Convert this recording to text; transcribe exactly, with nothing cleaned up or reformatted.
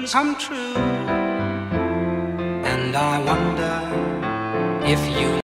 dreams come true. And I wonder if you